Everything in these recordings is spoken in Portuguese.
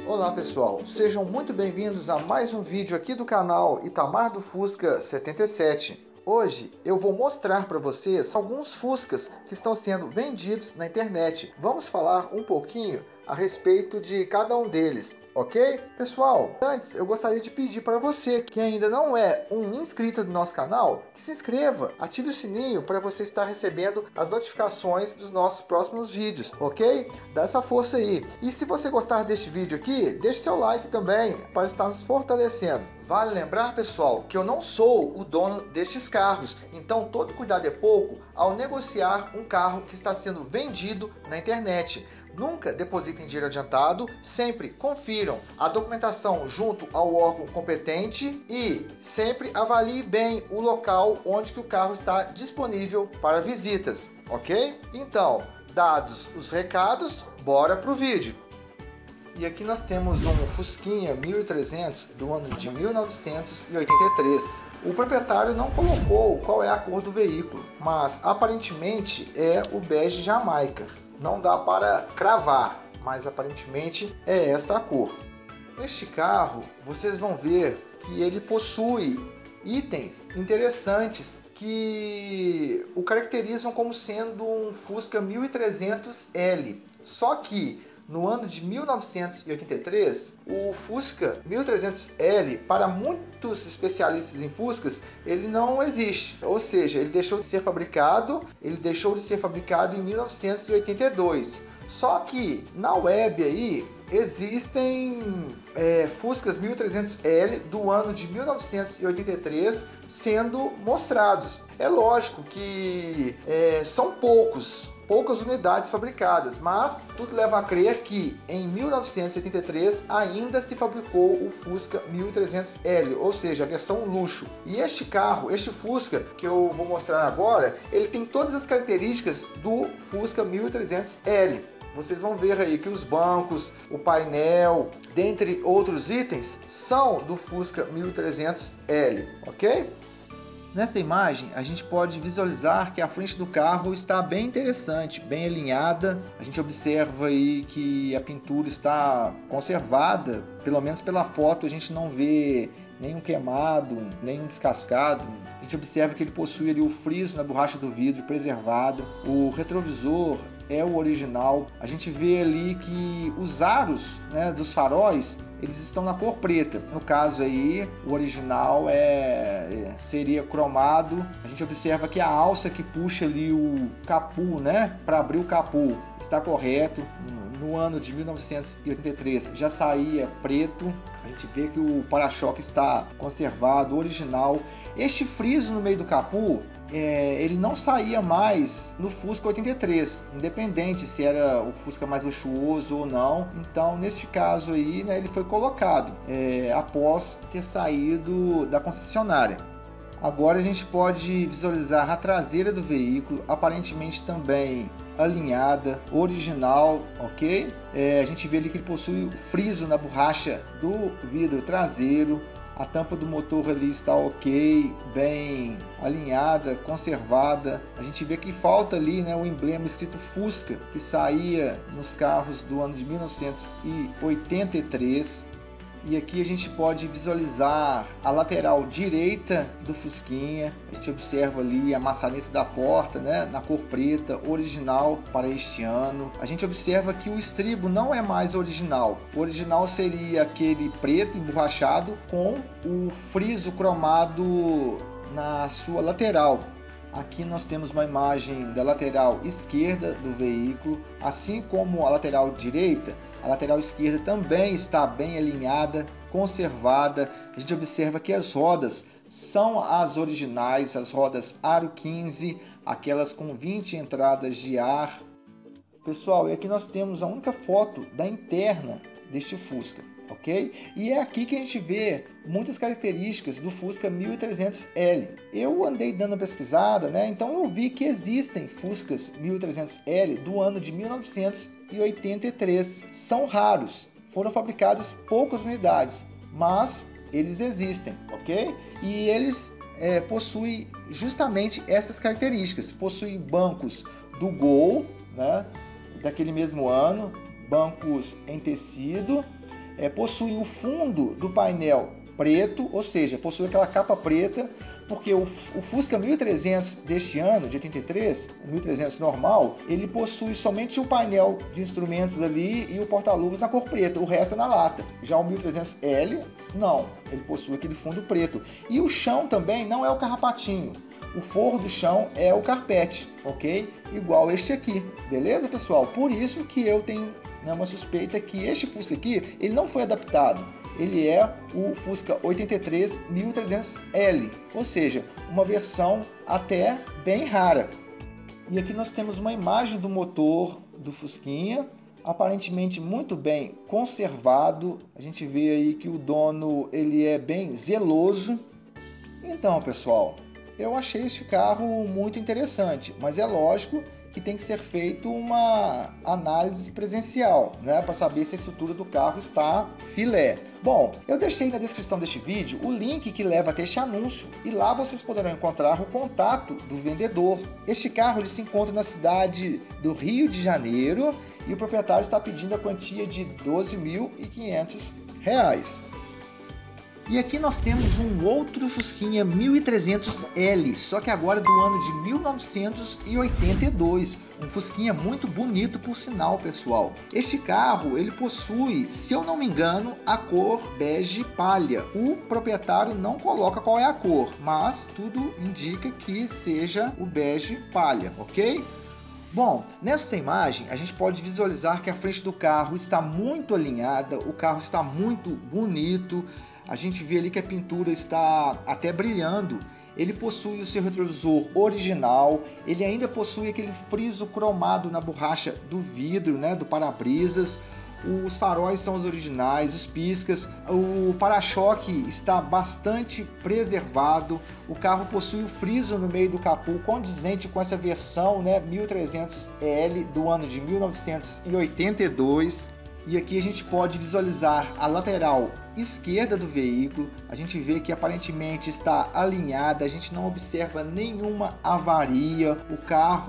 Olá pessoal, sejam muito bem-vindos a mais um vídeo aqui do canal Itamar do Fusca 77. Hoje eu vou mostrar para vocês alguns Fuscas que estão sendo vendidos na internet. Vamos falar um pouquinho a respeito de cada um deles, ok? Pessoal, antes eu gostaria de pedir para você que ainda não é um inscrito do nosso canal, que se inscreva, ative o sininho para você estar recebendo as notificações dos nossos próximos vídeos, ok? Dá essa força aí. E se você gostar deste vídeo aqui, deixe seu like também para estar nos fortalecendo. Vale lembrar, pessoal, que eu não sou o dono destes carros, então todo cuidado é pouco ao negociar um carro que está sendo vendido na internet. Nunca depositem dinheiro adiantado, sempre confiram a documentação junto ao órgão competente e sempre avalie bem o local onde que o carro está disponível para visitas, ok? Então, dados os recados, bora pro vídeo! E aqui nós temos um Fusquinha 1300 do ano de 1983. O proprietário não colocou qual é a cor do veículo, mas aparentemente é o bege Jamaica. Não dá para cravar, mas aparentemente é esta a cor. Neste carro, vocês vão ver que ele possui itens interessantes que o caracterizam como sendo um Fusca 1300L. Só que no ano de 1983, o Fusca 1300L, para muitos especialistas em Fuscas, ele não existe. Ou seja, ele deixou de ser fabricado em 1982. Só que na web aí existem Fuscas 1300L do ano de 1983 sendo mostrados. É lógico que são poucas unidades fabricadas, mas tudo leva a crer que em 1983 ainda se fabricou o Fusca 1300L, ou seja, a versão luxo. E este carro, este Fusca que eu vou mostrar agora, ele tem todas as características do Fusca 1300L. Vocês vão ver aí que os bancos, o painel, dentre outros itens, são do Fusca 1300L, ok? Nesta imagem, a gente pode visualizar que a frente do carro está bem interessante, bem alinhada. A gente observa aí que a pintura está conservada, pelo menos pela foto a gente não vê nenhum queimado, nenhum descascado. A gente observa que ele possui ali o friso na borracha do vidro preservado, o retrovisor é o original. A gente vê ali que os aros, né, dos faróis, eles estão na cor preta. No caso aí, o original seria cromado. A gente observa que a alça que puxa ali o capu, né, para abrir o capu, está correto. No ano de 1983 já saía preto. A gente vê que o para-choque está conservado, original. Este friso no meio do capu, ele não saía mais no Fusca 83, independente se era o Fusca mais luxuoso ou não. Então, nesse caso aí, né, ele foi colocado após ter saído da concessionária. Agora a gente pode visualizar a traseira do veículo, aparentemente também alinhada, original, ok? A gente vê ali que ele possui friso na borracha do vidro traseiro. A tampa do motor ali está ok, bem alinhada, conservada. A gente vê que falta ali, né, o emblema escrito Fusca, que saía nos carros do ano de 1983. E aqui a gente pode visualizar a lateral direita do Fusquinha. A gente observa ali a maçaneta da porta, né, na cor preta, original para este ano. A gente observa que o estribo não é mais original. O original seria aquele preto emborrachado com o friso cromado na sua lateral. Aqui nós temos uma imagem da lateral esquerda do veículo, assim como a lateral direita. A lateral esquerda também está bem alinhada, conservada. A gente observa que as rodas são as originais, as rodas Aro 15, aquelas com 20 entradas de ar. Pessoal, e aqui nós temos a única foto da interna deste Fusca, ok? E é aqui que a gente vê muitas características do Fusca 1300L. Eu andei dando uma pesquisada, né? Então eu vi que existem Fuscas 1300L do ano de 1983. São raros, foram fabricadas poucas unidades, mas eles existem, ok? E eles possuem justamente essas características. Possuem bancos do Gol, né? Daquele mesmo ano, bancos em tecido, possui o fundo do painel preto, ou seja, possui aquela capa preta, porque o Fusca 1300 deste ano, de 83, o 1300 normal, ele possui somente o painel de instrumentos ali e o porta-luvas na cor preta, o resto é na lata. Já o 1300L, não, ele possui aquele fundo preto. E o chão também não é o carrapatinho, o forro do chão é o carpete, ok? Igual este aqui, beleza, pessoal? Por isso que eu tenho uma suspeita que este Fusca aqui, ele não foi adaptado. Ele é o Fusca 83 1300L, ou seja, uma versão até bem rara. E aqui nós temos uma imagem do motor do Fusquinha, aparentemente muito bem conservado. A gente vê aí que o dono ele é bem zeloso. Então, pessoal, eu achei este carro muito interessante, mas é lógico que tem que ser feito uma análise presencial, né, para saber se a estrutura do carro está filé. Bom, eu deixei na descrição deste vídeo o link que leva até este anúncio e lá vocês poderão encontrar o contato do vendedor. Este carro ele se encontra na cidade do Rio de Janeiro e o proprietário está pedindo a quantia de R$ 12.500. E aqui nós temos um outro Fusquinha 1300L, só que agora do ano de 1982. Um Fusquinha muito bonito por sinal, pessoal. Este carro, ele possui, se eu não me engano, a cor bege palha. O proprietário não coloca qual é a cor, mas tudo indica que seja o bege palha, ok? Bom, nessa imagem a gente pode visualizar que a frente do carro está muito alinhada, o carro está muito bonito. A gente vê ali que a pintura está até brilhando. Ele possui o seu retrovisor original, ele ainda possui aquele friso cromado na borracha do vidro, né, do para-brisas. Os faróis são os originais, os piscas, o para-choque está bastante preservado. O carro possui o friso no meio do capô, condizente com essa versão, né, 1300L do ano de 1982. E aqui a gente pode visualizar a lateral esquerda do veículo. A gente vê que aparentemente está alinhada, a gente não observa nenhuma avaria. O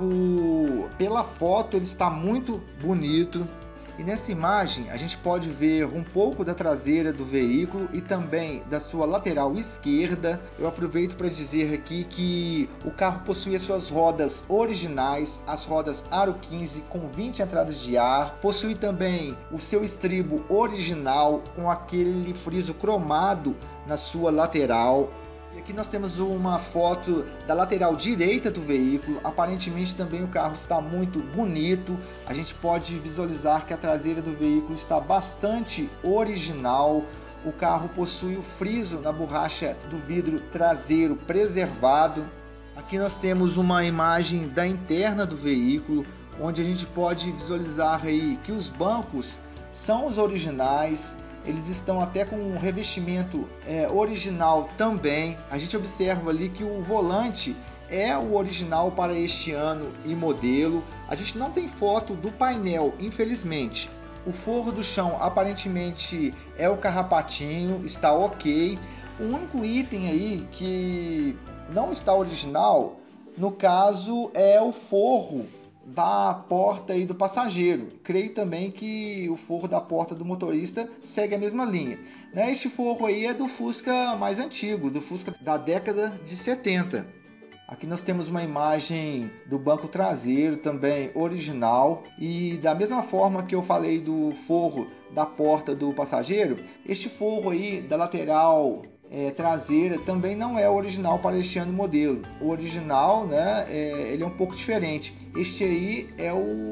carro, pela foto, ele está muito bonito. E nessa imagem a gente pode ver um pouco da traseira do veículo e também da sua lateral esquerda. Eu aproveito para dizer aqui que o carro possui as suas rodas originais, as rodas Aro 15 com 20 entradas de ar. Possui também o seu estribo original com aquele friso cromado na sua lateral. E aqui nós temos uma foto da lateral direita do veículo. Aparentemente também o carro está muito bonito. A gente pode visualizar que a traseira do veículo está bastante original. O carro possui o friso na borracha do vidro traseiro preservado. Aqui nós temos uma imagem da interna do veículo, onde a gente pode visualizar aí que os bancos são os originais. Eles estão até com um revestimento original também. A gente observa ali que o volante é o original para este ano e modelo. A gente não tem foto do painel, infelizmente. O forro do chão aparentemente é o carrapatinho, está ok. O único item aí que não está original, no caso, é o forro da porta aí do passageiro. Creio também que o forro da porta do motorista segue a mesma linha. Este forro aí é do Fusca mais antigo, do Fusca da década de 70. Aqui nós temos uma imagem do banco traseiro também original. E da mesma forma que eu falei do forro da porta do passageiro, este forro aí da lateral traseira também não é original para este ano modelo. O original, né, ele é um pouco diferente. Este aí é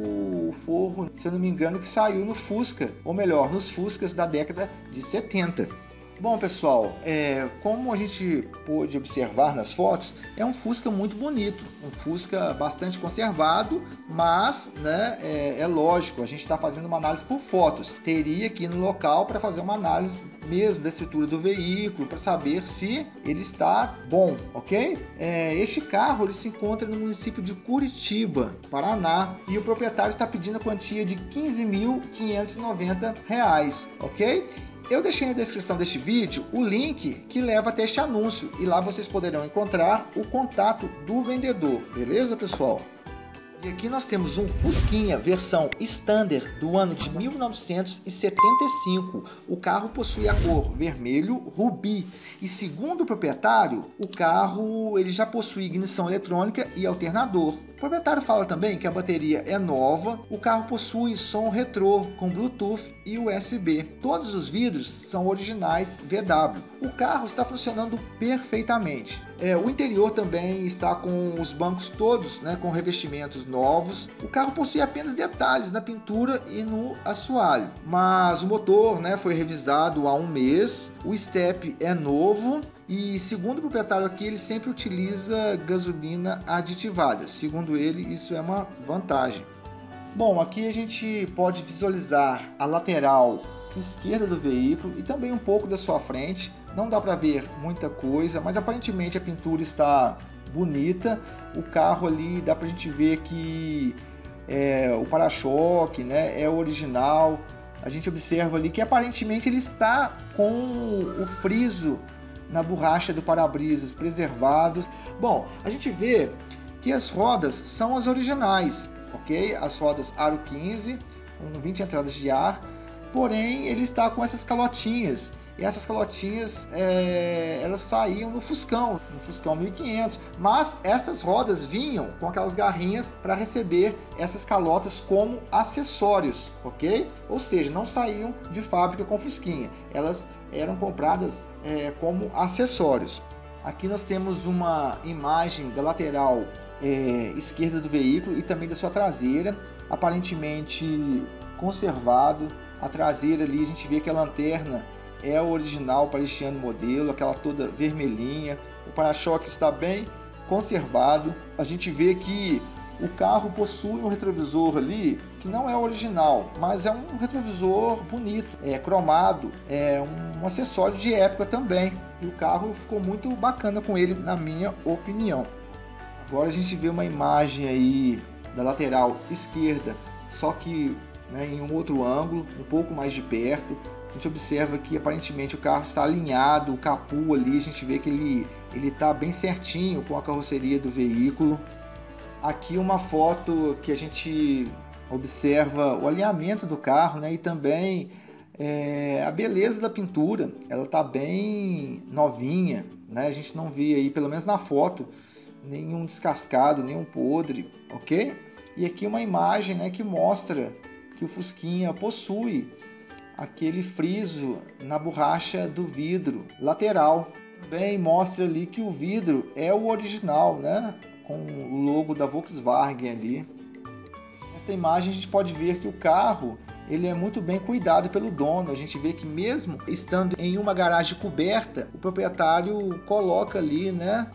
o forro, se eu não me engano, que saiu no Fusca, ou melhor, nos Fuscas da década de 70. Bom, pessoal, como a gente pôde observar nas fotos, é um Fusca muito bonito, um Fusca bastante conservado, mas, né, é lógico, a gente está fazendo uma análise por fotos. Teria que ir no local para fazer uma análise mesmo da estrutura do veículo, para saber se ele está bom, ok? Este carro ele se encontra no município de Curitiba, Paraná, e o proprietário está pedindo a quantia de R$ 15.590, ok? Eu deixei na descrição deste vídeo o link que leva até este anúncio e lá vocês poderão encontrar o contato do vendedor, beleza, pessoal? E aqui nós temos um Fusquinha versão Standard do ano de 1975. O carro possui a cor vermelho rubi e, segundo o proprietário, o carro ele já possui ignição eletrônica e alternador. O proprietário fala também que a bateria é nova, o carro possui som retrô com Bluetooth e USB. Todos os vidros são originais VW. O carro está funcionando perfeitamente. O interior também está com os bancos todos, né, com revestimentos novos. O carro possui apenas detalhes na pintura e no assoalho, mas o motor, né, foi revisado há um mês. O step é novo. E segundo o proprietário aqui, ele sempre utiliza gasolina aditivada. Segundo ele, isso é uma vantagem. Bom, aqui a gente pode visualizar a lateral esquerda do veículo e também um pouco da sua frente. Não dá para ver muita coisa, mas aparentemente a pintura está bonita. O carro ali dá para a gente ver que o para-choque, né, é original. A gente observa ali que aparentemente ele está com o friso na borracha do para-brisas preservados. Bom, a gente vê que as rodas são as originais, ok? As rodas Aro 15, com 20 entradas de ar, porém ele está com essas calotinhas. E essas calotinhas, elas saíam no Fuscão 1500, mas essas rodas vinham com aquelas garrinhas para receber essas calotas como acessórios, ok? Ou seja, não saíam de fábrica com Fusquinha, elas eram compradas como acessórios. Aqui nós temos uma imagem da lateral esquerda do veículo e também da sua traseira, aparentemente conservado. A traseira ali a gente vê que a lanterna é o original para este ano modelo, aquela toda vermelhinha. O para-choque está bem conservado. A gente vê que o carro possui um retrovisor ali que não é original, mas é um retrovisor bonito, cromado, um acessório de época também. E o carro ficou muito bacana com ele, na minha opinião. Agora a gente vê uma imagem aí da lateral esquerda, só que, né, em um outro ângulo, um pouco mais de perto. A gente observa que aparentemente o carro está alinhado, o capô ali, a gente vê que ele está bem certinho com a carroceria do veículo. Aqui uma foto que a gente observa o alinhamento do carro, né, e também a beleza da pintura. Ela está bem novinha, né? A gente não vê aí, pelo menos na foto, nenhum descascado, nenhum podre, ok? E aqui uma imagem, né, que mostra que o Fusquinha possui aquele friso na borracha do vidro lateral. Também mostra ali que o vidro é o original, né, com o logo da Volkswagen ali. Nesta imagem a gente pode ver que o carro ele é muito bem cuidado pelo dono. A gente vê que mesmo estando em uma garagem coberta, o proprietário coloca ali, né,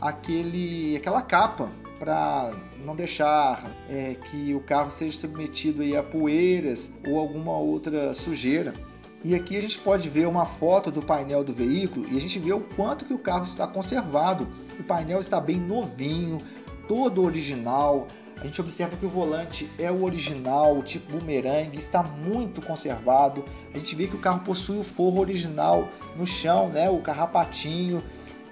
aquela capa para não deixar que o carro seja submetido aí a poeiras ou alguma outra sujeira. E aqui a gente pode ver uma foto do painel do veículo e a gente vê o quanto que o carro está conservado. O painel está bem novinho, todo original. A gente observa que o volante é o original, o tipo bumerangue, está muito conservado. A gente vê que o carro possui o forro original no chão, né? O carrapatinho,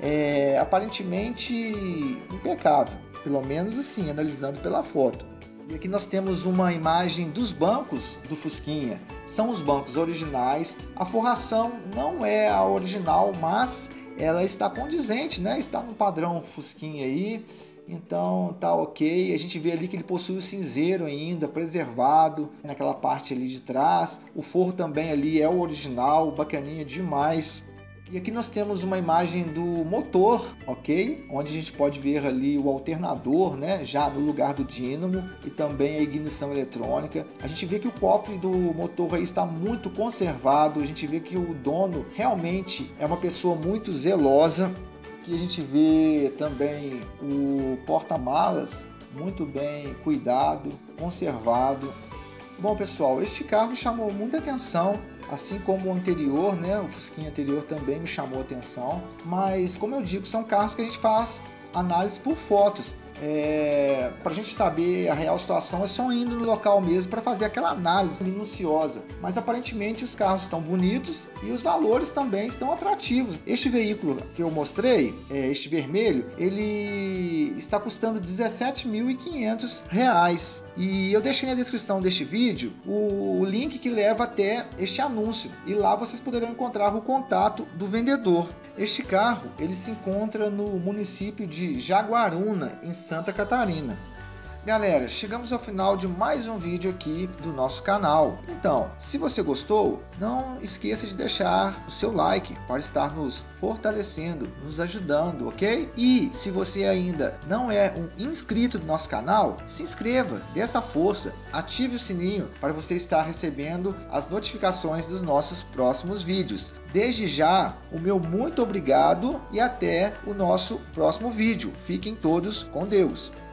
aparentemente impecável, pelo menos assim, analisando pela foto. E aqui nós temos uma imagem dos bancos do Fusquinha. São os bancos originais. A forração não é a original, mas ela está condizente, né? Está no padrão Fusquinha aí. Então tá ok. A gente vê ali que ele possui o cinzeiro ainda preservado naquela parte ali de trás. O forro também ali é o original, bacaninha demais. E aqui nós temos uma imagem do motor, ok? Onde a gente pode ver ali o alternador, né? Já no lugar do dínamo, e também a ignição eletrônica. A gente vê que o cofre do motor aí está muito conservado. A gente vê que o dono realmente é uma pessoa muito zelosa. Aqui a gente vê também o porta-malas muito bem cuidado, conservado. Bom, pessoal, este carro me chamou muita atenção, assim como o anterior, né? O Fusquinha anterior também me chamou a atenção. Mas, como eu digo, são carros que a gente faz análise por fotos. Para a gente saber a real situação é só indo no local mesmo para fazer aquela análise minuciosa. Mas aparentemente os carros estão bonitos e os valores também estão atrativos. Este veículo que eu mostrei, este vermelho, ele está custando R$ 17.500. E eu deixei na descrição deste vídeo o link que leva até este anúncio. E lá vocês poderão encontrar o contato do vendedor. Este carro ele se encontra no município de Jaguaruna, em Santa Catarina. Galera, chegamos ao final de mais um vídeo aqui do nosso canal. Então, se você gostou, não esqueça de deixar o seu like para estar nos fortalecendo, nos ajudando, ok? E se você ainda não é um inscrito do nosso canal, se inscreva, dê essa força, ative o sininho para você estar recebendo as notificações dos nossos próximos vídeos. Desde já, o meu muito obrigado e até o nosso próximo vídeo. Fiquem todos com Deus.